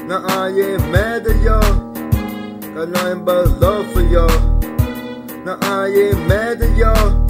Now I ain't mad at y'all, got nothing but love for y'all. Now I ain't mad at y'all.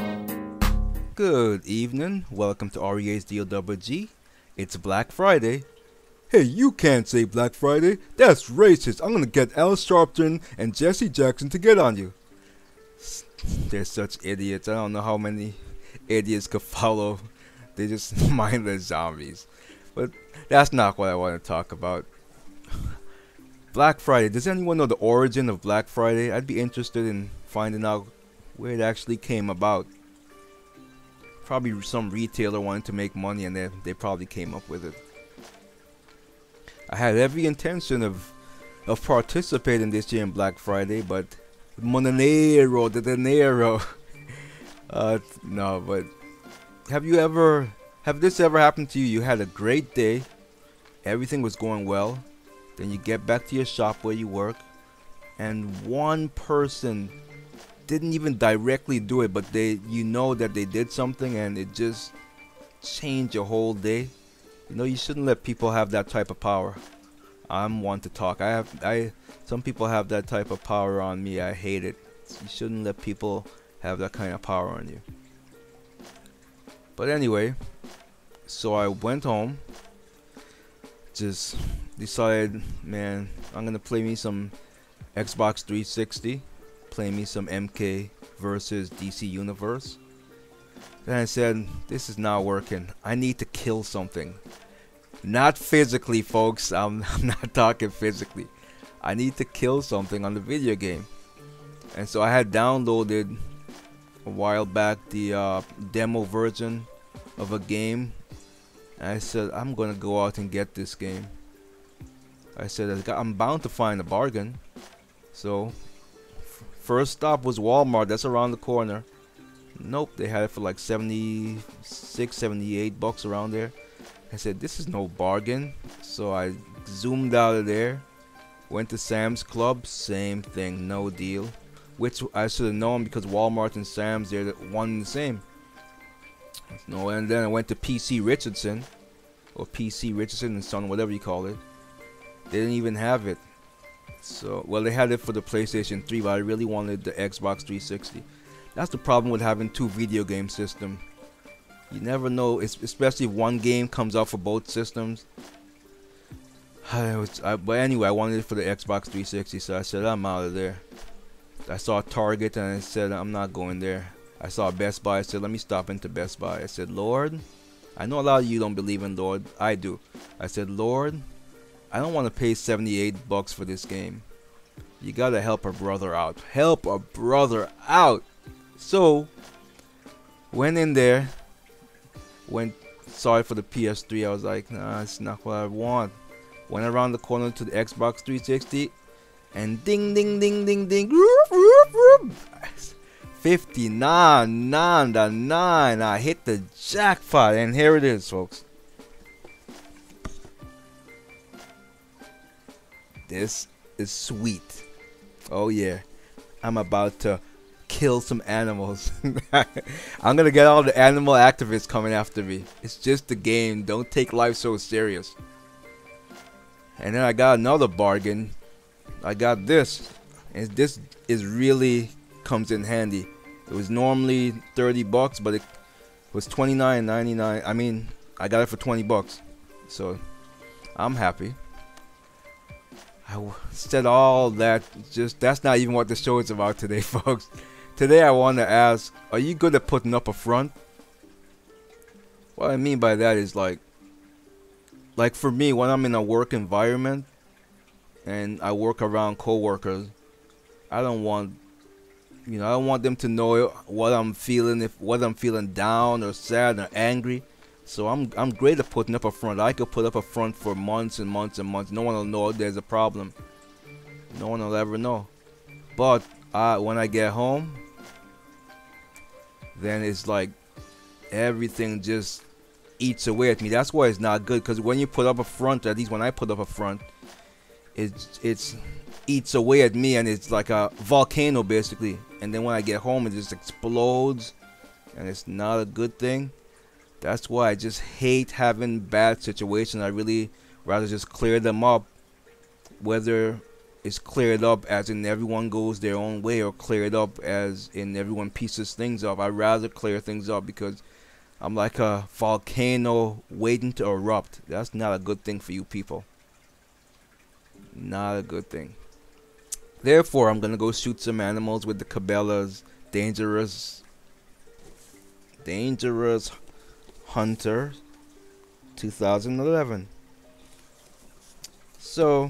Good evening, welcome to REA's DLWG. It's Black Friday. Hey, you can't say Black Friday, that's racist. I'm gonna get Al Sharpton and Jesse Jackson to get on you. They're such idiots. I don't know how many idiots could follow. They're just mindless zombies. But that's not what I want to talk about. Black Friday. Does anyone know the origin of Black Friday? I'd be interested in finding out where it actually came about. Probably some retailer wanted to make money and they probably came up with it. I had every intention of participating this year in Black Friday, but Mononero, the dinero. No, but have this ever happened to you? You had a great day, everything was going well, then you get back to your shop where you work, and one person didn't even directly do it, but you know that they did something and it just changed your whole day. You know, you shouldn't let people have that type of power. I'm one to talk. Some people have that type of power on me. I hate it. You shouldn't let people have that kind of power on you. But anyway, so I went home. Just decided, man, I'm gonna play me some Xbox 360. Play me some MK versus DC Universe. Then I said, this is not working. I need to kill something. Not physically, folks. I'm not talking physically. I need to kill something on the video game. And so I had downloaded a while back the demo version of a game. And I said, I'm gonna go out and get this game. I said, I'm bound to find a bargain. So first stop was Walmart. That's around the corner. Nope, they had it for like 76, 78 bucks around there. I said, this is no bargain. So I zoomed out of there, went to Sam's Club, same thing, no deal. Which I should have known because Walmart and Sam's, they're one and the same. No, and then I went to PC Richardson, or PC Richardson and Son, whatever you call it. They didn't even have it. So, well, they had it for the PlayStation 3, but I really wanted the Xbox 360. That's the problem with having two video game systems. You never know, especially if one game comes out for both systems. But anyway, I wanted it for the Xbox 360, so I said, I'm out of there. I saw Target and I said, I'm not going there. I saw Best Buy. I said, let me stop into Best Buy. I said, Lord, I know a lot of you don't believe in Lord. I do. I said, Lord, I don't want to pay 78 bucks for this game. You gotta help a brother out. Help a brother out. So, went in there. Saw it for the PS3. I was like, nah, it's not what I want. Went around the corner to the Xbox 360, and ding, ding, ding, ding, ding. 59.99. I hit the jackpot, and here it is, folks. This is sweet. Oh yeah, I'm about to kill some animals. I'm gonna get all the animal activists coming after me. It's just a game. Don't take life so serious. And then I got another bargain. I got this, and this is really comes in handy. It was normally 30 bucks, but it was $29.99. I mean, I got it for 20 bucks, so I'm happy. I said all that. Just that's not even what the show is about today, folks. Today I want to ask, are you good at putting up a front? What I mean by that is like for me, when I'm in a work environment and I work around coworkers, I don't want them to know what I'm feeling, what I'm feeling down or sad or angry. So I'm great at putting up a front. I could put up a front for months and months and months. No one will know there's a problem. No one will ever know. But when I get home, then it's like everything just eats away at me. That's why it's not good, because when you put up a front, at least when I put up a front, it's eats away at me, and it's like a volcano basically. And then when I get home, it just explodes, and it's not a good thing. That's why I just hate having bad situations. I really rather just clear them up whether it's cleared up as in everyone goes their own way, or cleared up as in everyone pieces things up. I'd rather clear things up, because I'm like a volcano waiting to erupt. That's not a good thing for you people. Not a good thing. Therefore, I'm gonna go shoot some animals with the Cabela's Dangerous Hunter 2011. So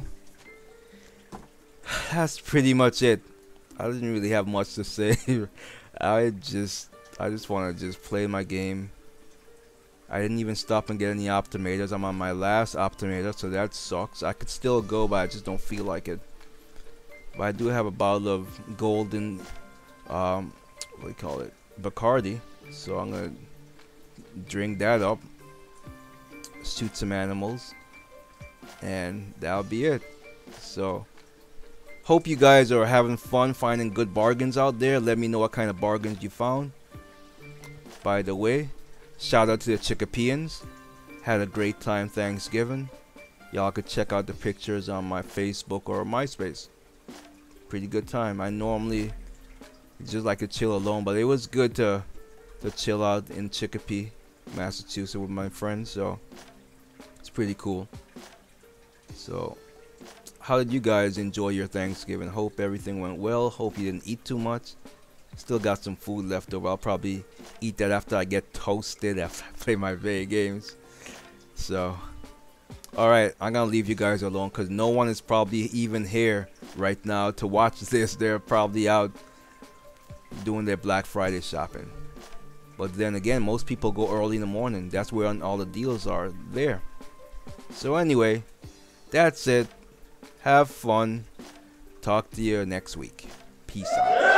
that's pretty much it. I didn't really have much to say. I just want to just play my game. I didn't even stop and get any Optimators. I'm on my last Optimator, so that sucks. I could still go, but I just don't feel like it. But I do have a bottle of golden, what do you call it, Bacardi. So I'm gonna drink that up, shoot some animals, and that'll be it. So hope you guys are having fun finding good bargains out there. Let me know what kind of bargains you found. By the way, shout out to the Chickapeans. Had a great time Thanksgiving. Y'all could check out the pictures on my Facebook or MySpace. Pretty good time. I normally just like to chill alone, but it was good to chill out in Chicopee, Massachusetts with my friends, so it's pretty cool. So how did you guys enjoy your Thanksgiving? Hope everything went well. Hope you didn't eat too much. Still got some food left over. I'll probably eat that after I get toasted after I play my video games. So alright, I'm gonna leave you guys alone, because no one is probably even here right now to watch this. They're probably out doing their Black Friday shopping. But then again, most people go early in the morning. That's where all the deals are there. So anyway, that's it. Have fun. Talk to you next week. Peace out.